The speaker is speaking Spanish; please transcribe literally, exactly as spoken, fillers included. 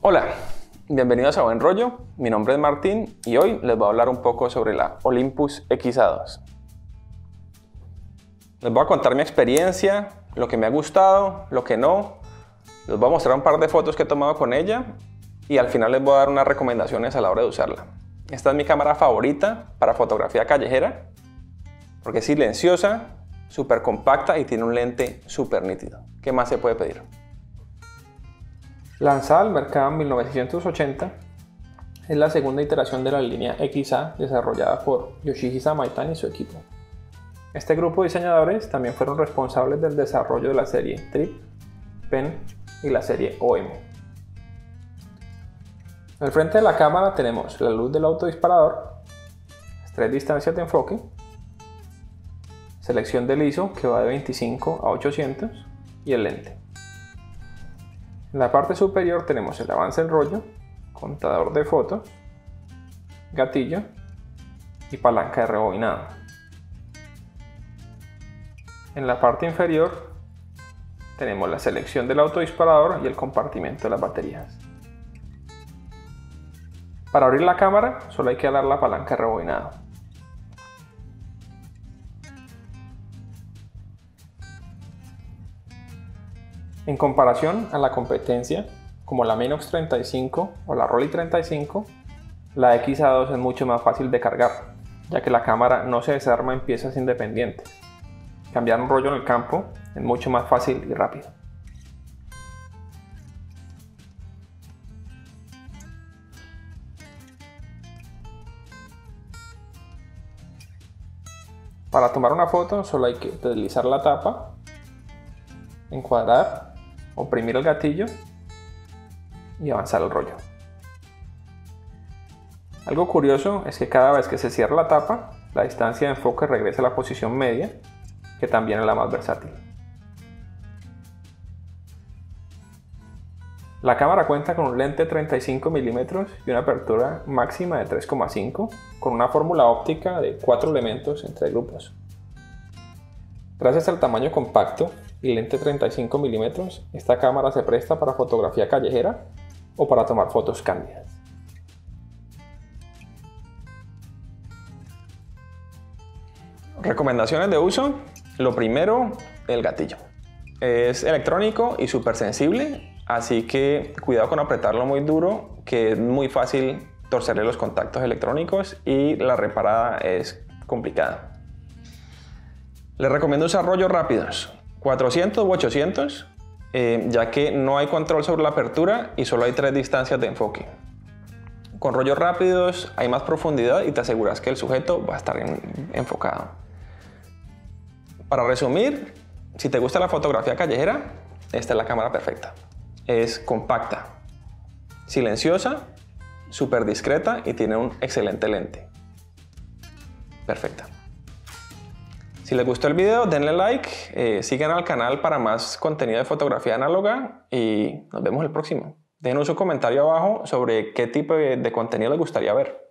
Hola, bienvenidos a Buen Rollo, mi nombre es Martín y hoy les voy a hablar un poco sobre la Olympus X A dos. Les voy a contar mi experiencia, lo que me ha gustado, lo que no, les voy a mostrar un par de fotos que he tomado con ella y al final les voy a dar unas recomendaciones a la hora de usarla. Esta es mi cámara favorita para fotografía callejera porque es silenciosa, súper compacta y tiene un lente súper nítido. ¿Qué más se puede pedir? Lanzada al mercado en mil novecientos ochenta, es la segunda iteración de la línea X A desarrollada por Yoshihisa Maitani y su equipo. Este grupo de diseñadores también fueron responsables del desarrollo de la serie Trip, Pen y la serie O M. Al frente de la cámara tenemos la luz del autodisparador, las tres distancias de enfoque, selección del I S O que va de veinticinco a ochocientos y el lente. En la parte superior tenemos el avance del rollo, contador de fotos, gatillo y palanca de rebobinado. En la parte inferior tenemos la selección del autodisparador y el compartimento de las baterías. Para abrir la cámara solo hay que jalar la palanca de rebobinado. En comparación a la competencia, como la Minox treinta y cinco o la Rollei treinta y cinco, la X A dos es mucho más fácil de cargar, ya que la cámara no se desarma en piezas independientes. Cambiar un rollo en el campo es mucho más fácil y rápido. Para tomar una foto solo hay que deslizar la tapa, encuadrar, oprimir el gatillo y avanzar el rollo. Algo curioso es que cada vez que se cierra la tapa, la distancia de enfoque regresa a la posición media, que también es la más versátil. La cámara cuenta con un lente de treinta y cinco milímetros y una apertura máxima de tres coma cinco, con una fórmula óptica de cuatro elementos entre grupos. Gracias al tamaño compacto y lente treinta y cinco milímetros, esta cámara se presta para fotografía callejera o para tomar fotos cándidas. Recomendaciones de uso. Lo primero, el gatillo. Es electrónico y súper sensible, así que cuidado con apretarlo muy duro, que es muy fácil torcerle los contactos electrónicos y la reparada es complicada. Les recomiendo usar rollos rápidos, cuatrocientos u ochocientos, eh, ya que no hay control sobre la apertura y solo hay tres distancias de enfoque. Con rollos rápidos hay más profundidad y te aseguras que el sujeto va a estar en, enfocado. Para resumir, si te gusta la fotografía callejera, esta es la cámara perfecta. Es compacta, silenciosa, súper discreta y tiene un excelente lente. Perfecta. Si les gustó el video, denle like, eh, sigan al canal para más contenido de fotografía análoga y nos vemos el próximo. Dejen su comentario abajo sobre qué tipo de, de contenido les gustaría ver.